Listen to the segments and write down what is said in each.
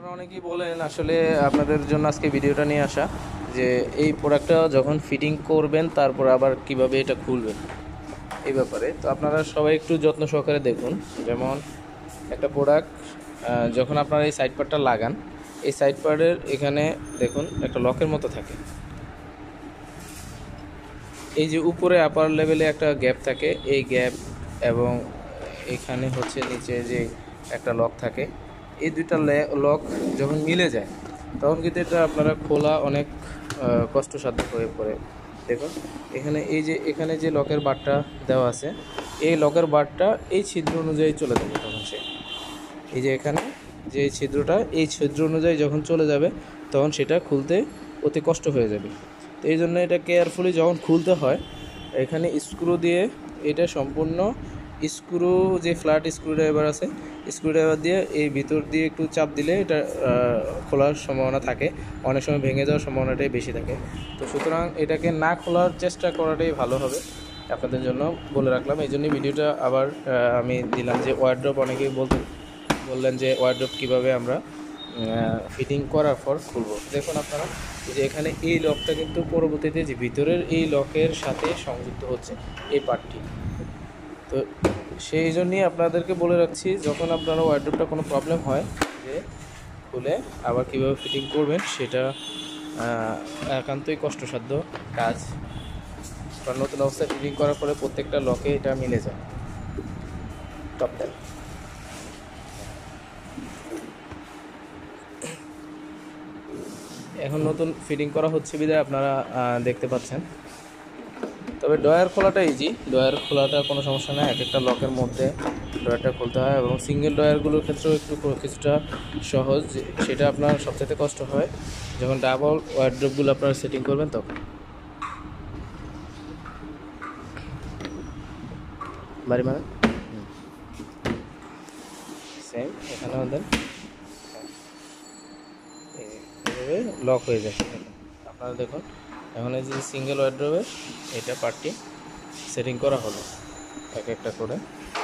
আপনারা অনেকেই বলেন, আসলে আপনাদের জন্য আজকে ভিডিওটা নিয়ে আসা যে এই প্রোডাক্টটা যখন ফিটিং করবেন তারপর আবার কিভাবে এটা খুলবেন এই ব্যাপারে। তো আপনারা সবাই একটু যত্ন সহকারে দেখুন। যেমন একটা প্রোডাক্ট যখন আপনারা এই সাইড পার্টটা লাগান, এই সাইড পার্টের এখানে দেখুন একটা লকের মতো থাকে। এই যে উপরে আপার লেভেলে একটা গ্যাপ থাকে, এই গ্যাপ এবং এখানে হচ্ছে নিচে যে একটা লক থাকে, এই দুইটা লক যখন মিলে যায় তখন কিন্তু এটা আপনারা খোলা অনেক কষ্টসাধ্য হয়ে পড়ে। দেখুন এখানে যে লকের বারটা দেওয়া আছে, এই লকের বারটা এই ছিদ্র অনুযায়ী চলে যাবে। তখন এই যে এখানে যে ছিদ্রটা, এই ছিদ্র অনুযায়ী যখন চলে যাবে তখন সেটা খুলতে অতি কষ্ট হয়ে যাবে। তো এই জন্য এটা কেয়ারফুলি যখন খুলতে হয়, এখানে স্ক্রু দিয়ে এটা সম্পূর্ণ স্ক্রু, যে ফ্ল্যাট স্ক্রুড্রাইভার আছে, স্ক্রুড্রাইভার দিয়ে এই ভিতর দিয়ে একটু চাপ দিলে এটা খোলার সম্ভাবনা থাকে। অনেক সময় ভেঙে যাওয়ার সম্ভাবনাটাই বেশি থাকে। তো সুতরাং এটাকে না খোলার চেষ্টা করাটাই ভালো হবে, আপনাদের জন্য বলে রাখলাম। এই জন্যই ভিডিওটা আবার আমি দিলাম যে ওয়ারড্রপ, অনেকেই বললেন যে ওয়ারড্রপ কীভাবে আমরা ফিটিং করার পর খুলব। দেখুন আপনারা যে এখানে এই লকটা কিন্তু পরবর্তীতে যে ভিতরের এই লকের সাথে সংযুক্ত হচ্ছে এই পার্টটি। তো সেই জন্যই আপনাদেরকে বলে রাখছি, যখন আপনারা ওয়ারড্রপটা কোনো প্রবলেম হয় যে খুলে আবার কীভাবে ফিটিং করবেন, সেটা একান্তই কষ্টসাধ্য কাজ। কারণ নতুন অবস্থায় ফিটিং করার পরে প্রত্যেকটা লকে এটা মিলে যায়। টপ দেন। এখন নতুন ফিটিং করা হচ্ছে বিধায় আপনারা দেখতে পাচ্ছেন। তবে ডয়ার খোলাটা ইজি, ডয়ার খোলাটা কোনো সমস্যা নেই। এক একটা লকের মধ্যে ডয়ারটা খুলতে হয় এবং সিঙ্গেল ডয়ারগুলোর ক্ষেত্রেও কিছুটা সহজ। সেটা আপনার সবচেয়ে কষ্ট হয় যখন ডাবল ওয়ারড্রপগুলো আপনারা সেটিং করবেন তখন। বাড়ি মানে সেম এখানেও দেন, এইভাবে লক হয়ে যায়। আপনারা দেখুন এখন এই যে সিঙ্গেল ওয়ারড্রপের এটা পার্টটি সেটিং করা হলো এক একটা করে।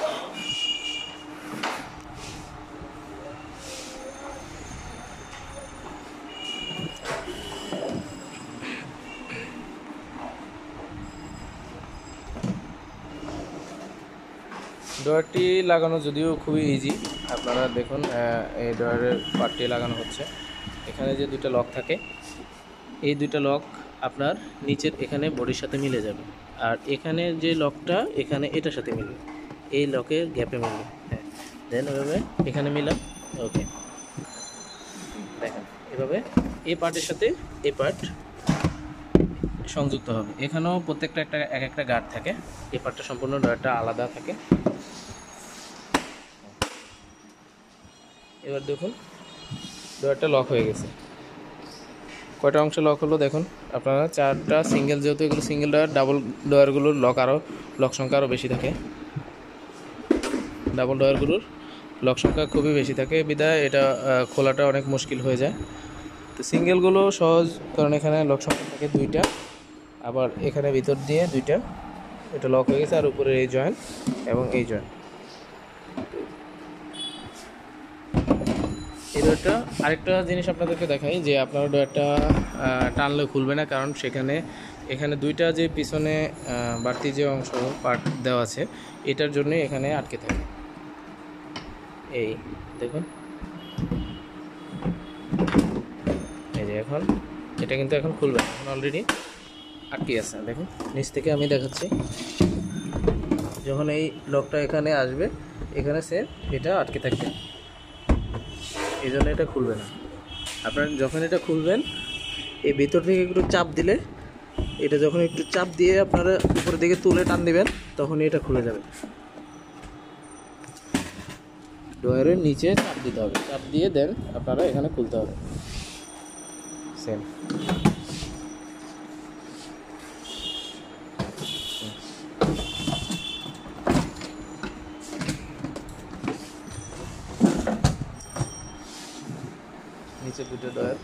ডয়ারটি লাগানো যদিও খুবই ইজি। আপনারা দেখুন এই ডয়ারের পার্টটি লাগানো হচ্ছে। এখানে যে দুটো লক থাকে, এই দুটো লক আপনার নিচের এখানে বডির সাথে মিলে যাবে, আর এখানে যে লকটা এখানে এটার সাথে মিলবে, এই লকের গ্যাপে মিলবে। হ্যাঁ, দেন এভাবে এখানে মিলাম। ওকে, দেখেন এভাবে এই পার্টের সাথে এই পার্ট সংযুক্ত হবে। এখানেও প্রত্যেকটা এক একটা গার্ড থাকে। এই পার্টটা সম্পূর্ণ ডয়ারটা আলাদা থাকে। এবার দেখুন ডয়ারটা লক হয়ে গেছে। কয়টা অংশে লক হলো দেখুন আপনারা, চারটা সিঙ্গেল, যেহেতু এগুলো সিঙ্গেল ডয়ার, ডাবল ডয়ারগুলোর লক সংখ্যা আরও বেশি থাকে। ডাবল ডয়ারগুলোর লক সংখ্যা খুবই বেশি থাকে বিধায় এটা খোলাটা অনেক মুশকিল হয়ে যায়। তো সিঙ্গেলগুলো সহজ, কারণ এখানে লক সংখ্যা থাকে দুইটা, আবার এখানে ভিতর দিয়ে দুইটা, এটা লক হয়ে গেছে। আর উপরে এই জয়েন্ট এবং এই জয়েন্ট। এই ডয়ারটা আরেকটা জিনিস আপনাদেরকে দেখাই যে আপনারা ডয়ারটা টানলে খুলবে না, কারণ এখানে দুইটা যে পিছনে বাড়তি যে অংশ পার্ট দেওয়া আছে, এটার জন্যই এখানে আটকে থাকে। এই দেখুন, এই যে এখন এটা কিন্তু এখন খুলবে না, এখন অলরেডি আটকে আছে। দেখুন নিচ থেকে আমি দেখাচ্ছি, যখন এই লকটা এখানে আসবে, এখানে এটা আটকে থাকবে, এই জন্য এটা খুলবে না। আপনারা যখন এটা খুলবেন, এই ভিতর থেকে একটু চাপ দিলে, এটা যখন একটু চাপ দিয়ে আপনারা উপরের দিকে তুলে টান দিবেন, তখনই এটা খুলে যাবে। ডয়ারের নিচে চাপ দিতে হবে, চাপ দিয়ে দেন আপনারা এখানে খুলতে হবে। সেম নিচে দুটো ডয়ার।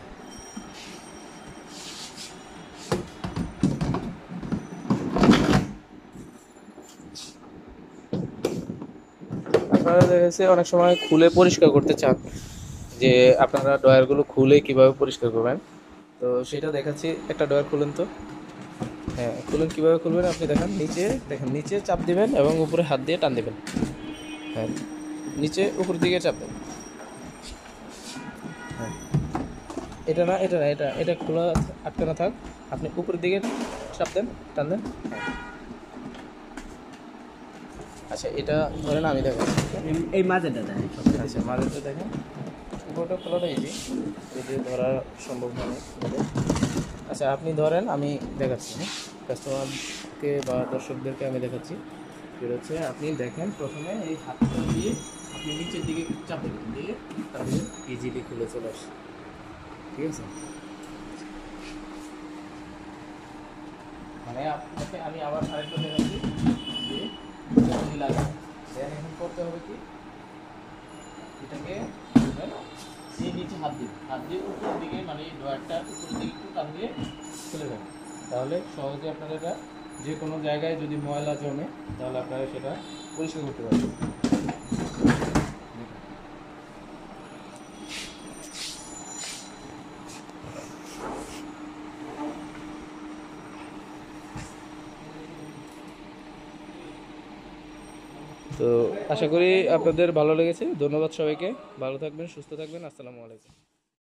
আপনারা দেখেছে অনেক সময় খুলে পরিষ্কার করতে চান, যে আপনারা ড্রয়ারগুলো খুলে কিভাবে পরিষ্কার করবেন, তো সেটা দেখাচ্ছি। একটা ড্রয়ার খুলেন তো, হ্যাঁ খুলেন। কীভাবে খুলবেন আপনি দেখেন, নিচে চাপ দিবেন এবং উপরে হাত দিয়ে টান দিবেন। হ্যাঁ, নিচে উপর দিকে চাপ দেন। হ্যাঁ, এটা খোলা আটকানো থাক, আপনি উপরের দিকে চাপ দেন, টান দেন। আচ্ছা, এটা ধরেন আমি দেখেন, এই মাঝেটা দেখেন। আচ্ছা মাঝেটা দেখেন, উপরটা খোলাটা ইজি, যদি ধরা সম্ভব হয়। আচ্ছা আপনি ধরেন, আমি দেখাচ্ছি, হ্যাঁ কাস্টমারকে বা দর্শকদেরকে আমি দেখাচ্ছি। সেটা হচ্ছে আপনি দেখেন, প্রথমে এই হাতটা দিয়ে আপনি নিচের দিকে চাপ দেবেন, দিয়ে তাহলে ইজিলি খুলে চলে আসে। ঠিক আছে, মানে আপনাকে আমি আবার আরেকটা দেখাচ্ছি যে যখনই লাগবে দেন এখন করতে হবে কি, এটাকে এই নিচে হাত দিয়ে উপরের দিকে, মানে এই ড্রয়ারটা উপরের দিকে একটু টান দিয়ে খুলে দেবেন। তাহলে সহজে আপনারা এটা যে কোনো জায়গায় যদি ময়লা জমে তাহলে আপনারা সেটা পরিষ্কার করতে পারবেন। তো আশা করি আপনাদের ভালো লেগেছে। ধন্যবাদ সবাইকে, ভালো থাকবেন, সুস্থ থাকবেন। আসসালামু আলাইকুম।